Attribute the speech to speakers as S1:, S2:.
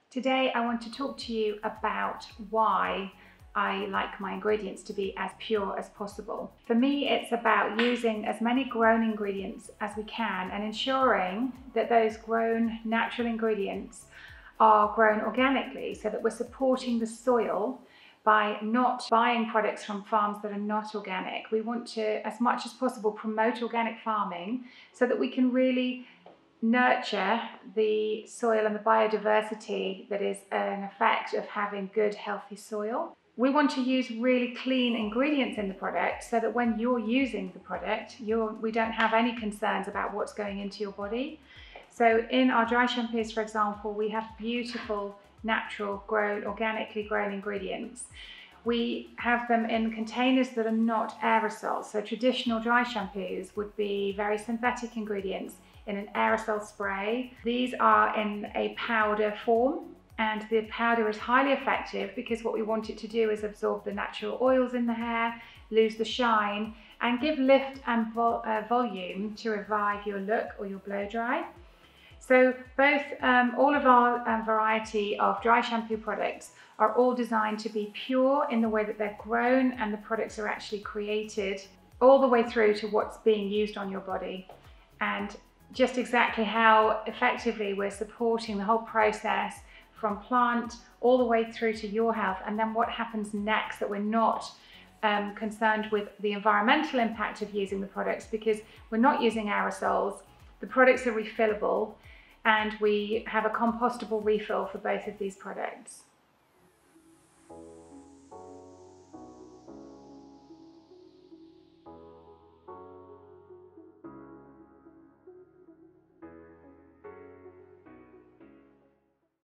S1: Today I want to talk to you about why I like my ingredients to be as pure as possible. For me, it's about using as many grown ingredients as we can and ensuring that those grown natural ingredients are grown organically so that we're supporting the soil by not buying products from farms that are not organic. We want to, as much as possible, promote organic farming so that we can really nurture the soil and the biodiversity that is an effect of having good, healthy soil. We want to use really clean ingredients in the product so that when you're using the product, we don't have any concerns about what's going into your body. So in our dry shampoos, for example, we have beautiful, natural, organically grown ingredients. We have them in containers that are not aerosols. So traditional dry shampoos would be very synthetic ingredients in an aerosol spray. These are in a powder form, and the powder is highly effective because what we want it to do is absorb the natural oils in the hair, lose the shine, and give lift and volume to revive your look or your blow dry. So both, all of our variety of dry shampoo products are all designed to be pure in the way that they're grown and the products are actually created all the way through to what's being used on your body. And just exactly how effectively we're supporting the whole process from plant all the way through to your health, and then what happens next, that we're not concerned with the environmental impact of using the products because we're not using aerosols, the products are refillable, and we have a compostable refill for both of these products.